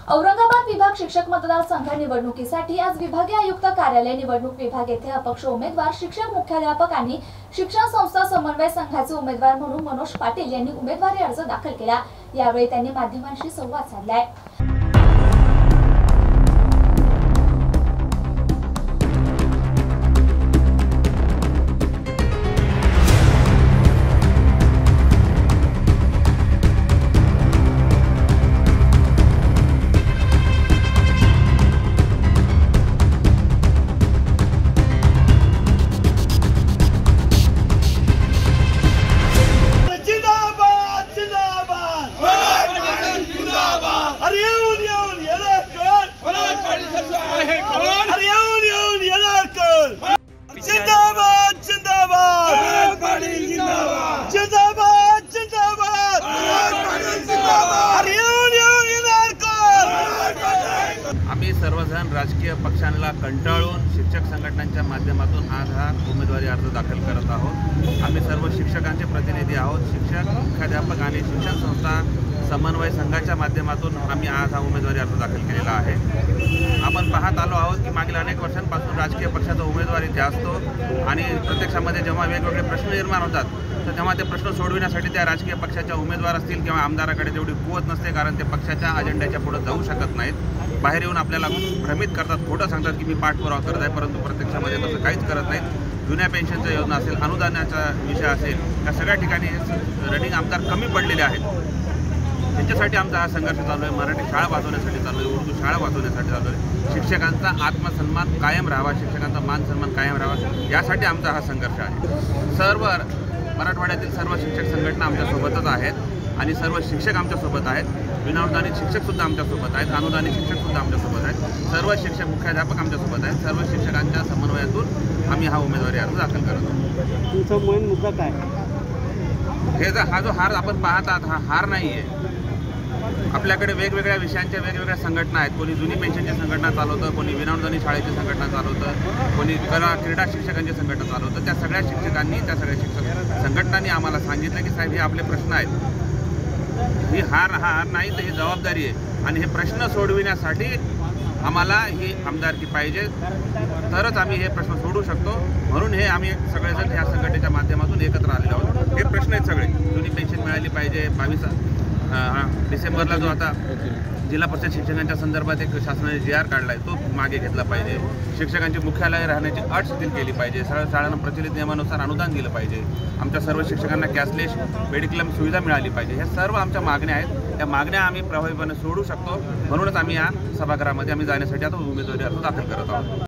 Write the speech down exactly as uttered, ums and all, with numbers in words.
औरंगाबाद विभाग शिक्षक मतदारसंघ निवडणुकीसाठी आज विभागीय आयुक्त कार्यालय निवडणूक विभाग येथे अपक्ष उमेदवार शिक्षक मुख्याध्यापक आणि शिक्षण संस्था समन्वय संघाचे उमेदवार म्हणून मनोज पाटील यांनी उमेदवारी अर्ज दाखल केला। यावेळी त्यांनी माध्यमांशी संवाद साधलाय। जिंदाबाद जिंदाबाद जिंदाबाद जिंदाबाद जिंदाबाद आम्ही सर्वजण राजकीय पक्षांना कंटाळून शिक्षक संघटनांच्या माध्यमातून आज हा उमेदवारी अर्ज दाखल करत आहोत। आम्ही सर्व शिक्षकांचे प्रतिनिधी आहोत। शिक्षक मुख्याध्यापक आणि शिक्षण संस्था समन्वय संघाच्या माध्यमातून आम्ही आज हा उमेदवारी अर्ज दाखल केलेला आहे। आपण पाहत आलो आहोत की मागील अनेक वर्षांपासून राजकीय पक्षाचा उमेदवार इथे असतो आणि प्रत्यक्षामध्ये जेव्हा वेगवेगळे प्रश्न निर्माण होतात तर तेव्हा ते प्रश्न सोडविण्यासाठी त्या राजकीय पक्षाच्या उमेदवार असतील किंवा आमदाराकडे तेवढी कुवत नसते, कारण ते पक्षाच्या अजेंड्याच्या पुढे जाऊ शकत नाहीत। बाहेर येऊन आपल्याला भ्रमित करतात, खोटं सांगतात की मी पाठपुरावा करत आहे, परंतु प्रत्यक्षामध्ये तसं काहीच करत नाहीत। जुन्या पेन्शनच्या योजना असेल, अनुदानाचा विषय असेल, या सगळ्या ठिकाणी रनिंग आमदार कमी पडलेले आहेत। त्यांच्यासाठी आमचा हा संघर्ष चालू आहे। मराठी शाळा वाचवण्यासाठी चालू आहे, उर्दू शाळा वाचवण्यासाठी चालू आहे। शिक्षकांचा आत्मसन्मान कायम राहावा, शिक्षकांचा मान सन्मान कायम राहावा, यासाठी आमचा हा संघर्ष आहे। सर्व मराठवाड्यातील सर्व शिक्षक संघटना आमच्यासोबतच आहेत आणि सर्व शिक्षक आमच्यासोबत आहेत। विनाअनुदानित शिक्षकसुद्धा आमच्यासोबत आहेत, अनुदानित शिक्षकसुद्धा आमच्यासोबत आहेत। सर्व शिक्षक मुख्याध्यापक आमच्यासोबत आहेत। सर्व शिक्षकांच्या समन्वयातून आम्ही हा उमेदवारी अर्ज दाखल करत आहोत। तुमचा मेन मुद्दा काय? हे जर हा जो हार आपण पाहतात हा हार नाही आहे। आपल्याकडे वेगवेगळ्या विषयांच्या वेगवेगळ्या संघटना आहेत। कोणी जुनी पेन्शनची संघटना चालवतं, कोणी विनाअनुदानित शाळेची संघटना चालवतं, कोणी कला क्रीडा शिक्षकांची संघटना चालवतं। त्या सगळ्या शिक्षकांनी त्या सगळ्या शिक्षक संघटनांनी आम्हाला सांगितलं की साहेब हे आपले प्रश्न आहेत, ही हार हा हार नाही तर ही जबाबदारी आहे आणि हे प्रश्न सोडविण्यासाठी आम्हाला ही आमदारकी पाहिजे, तरच आम्ही हे प्रश्न सोडवू शकतो। म्हणून हे आम्ही सगळेजण ह्या संघटनेच्या माध्यमातून एकत्र आलेलो आहोत। हे प्रश्न आहेत सगळे, जुनी पेन्शन मिळाली पाहिजे, बावीस डिसेंबरला जो आता जिल्हा परिषद शिक्षकांच्या संदर्भात एक शासनाने जी आर काढला आहे तो मागे घेतला पाहिजे। शिक्षकांची मुख्यालय राहण्याची अट शिथिल केली पाहिजे। सरळ शाळांना प्रचलित नियमानुसार अनुदान दिलं पाहिजे। आमच्या सर्व शिक्षकांना कॅशलेस मेडिक्लेम सुविधा मिळाली पाहिजे। ह्या सर्व आमच्या मागण्या आहेत। त्या मागण्या आम्ही प्रभावीपणे सोडू शकतो, म्हणूनच आम्ही या सभागृहामध्ये आम्ही जाण्यासाठी आता उमेदवारी अर्ज दाखल करत आहोत।